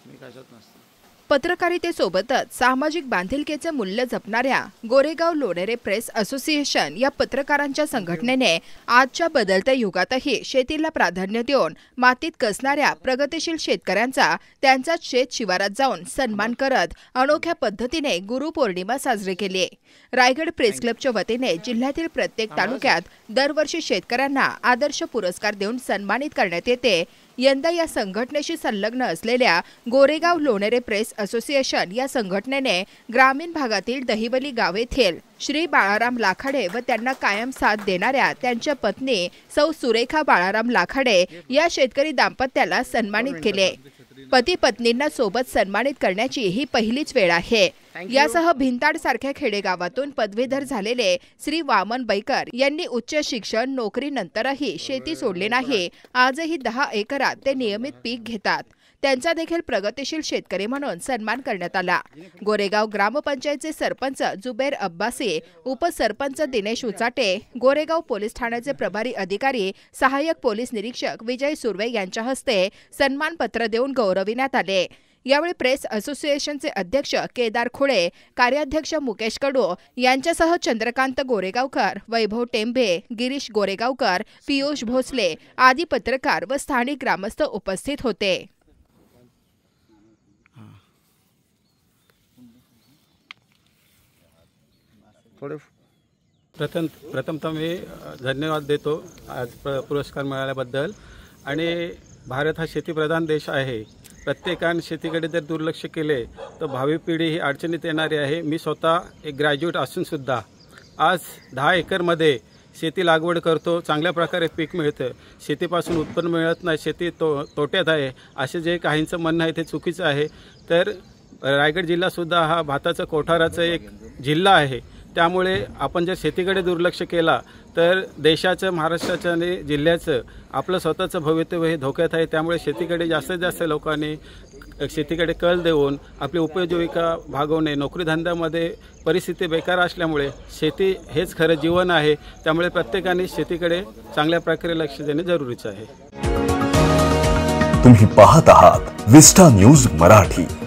मी कशात नसतो। पत्रकारितेसोबतच सामाजिक बांधिलकीचे मूल्य जपणाऱ्या गोरेगाव लोणेरे प्रेस असोसिएशन या पत्रकारांच्या संघटनेने आजच्या बदलत्या युगातही शेतीला प्राधान्य देऊन मातीत कसणाऱ्या प्रगतिशील शेतकऱ्यांचा त्यांचा शेत शिवारात जाऊन सन्मान करत अनोख्या पद्धतीने गुरुपौर्णिमा साजरी केली। रायगड प्रेस क्लबच्या वतीने जिल्ह्यातील प्रत्येक तालुक्यात दरवर्षी शेतकऱ्यांना आदर्श पुरस्कार देऊन सन्मानित करण्यात येते। यंदा या संघटनेशी संलग्न असलेल्या गोरेगाव लोणेरे प्रेस असोसिएशन या संघटनेने ग्रामीण भागातील दहिवली गाव येथील श्री बाळाराम लाखाडे व त्यांना कायम साथ देणाऱ्या त्यांच्या पत्नी सौ सुरेखा बाळाराम लाखाडे या शेतकरी दाम्पत्याला सन्मानित केले। पती पत्नींना सोबत सन्मानित करण्याची ही पहिलीच वेळ आहे। यासह भिंताड सारख्या खेडेगावातून पदवीधर झालेले श्री वामन बैकर यांनी उच्च शिक्षण नोकरीनंतरही शेती सोडली नाही। आजही 10 एकरात ते नियमित पीक घेतात। त्यांचा देखील प्रगतिशील शेतकरी म्हणून सन्मान करण्यात आला। गोरेगाव ग्रामपंचायतचे सरपंच जुबेर अब्बासी, उपसरपंच दिनेश उचाटे, गोरेगाव पोलीस ठाण्याचे प्रभारी अधिकारी सहाय्यक पोलीस निरीक्षक विजय सुर्वे यांच्या हस्ते सन्मानपत्र देऊन गौरविण्यात आले। यावेळी प्रेस असोसिएशनचे अध्यक्ष केदार खुळे, कार्याध्यक्ष मुकेश कडू यांच्यासह चंद्रकांत गोरेगावकर, वैभव टेंभे, गिरीश गोरेगावकर, पियुष भोसले आदी पत्रकार व स्थानिक ग्रामस्थ उपस्थित होते। प्रथमतः मी धन्यवाद देतो आज पुरस्कार मिळाल्याबद्दल। आणि भारत हा शेतीप्रधान देश आहे। प्रत्येकाने शेतीकडे जर दुर्लक्ष केले तर भावी पिढी ही अडचणीत येणारी आहे। मी स्वतः एक ग्रॅज्युएट असून सुद्धा आज 10 एकरमध्ये शेती लागवड करतो। चांगल्या प्रकारे पीक मिळतं। शेतीपासून उत्पन्न मिळत नाही, शेती तोट्यात आहे असे जे काहींचं म्हणणं आहे ते चुकीचं आहे। तर रायगड जिल्हासुद्धा हा भाताचा कोठाराचा एक जिल्हा आहे। त्यामुळे आपण जर शेतीकडे दुर्लक्ष केला तर देशाचं, महाराष्ट्राचं आणि जिल्ह्याचं आपलं स्वतःचं भवितव्य हे धोक्यात आहे। त्यामुळे शेतीकडे जास्तीत जास्त लोकांनी शेतीकडे कल देऊन आपली उपजीविका भागवणे। नोकरीधंद्यामध्ये परिस्थिती बेकार असल्यामुळे शेती हेच खरं जीवन आहे। त्यामुळे प्रत्येकाने शेतीकडे चांगल्या प्रकारे लक्ष देणे जरुरीचं आहे। तुम्ही पाहत आहात विस्टा न्यूज मराठी।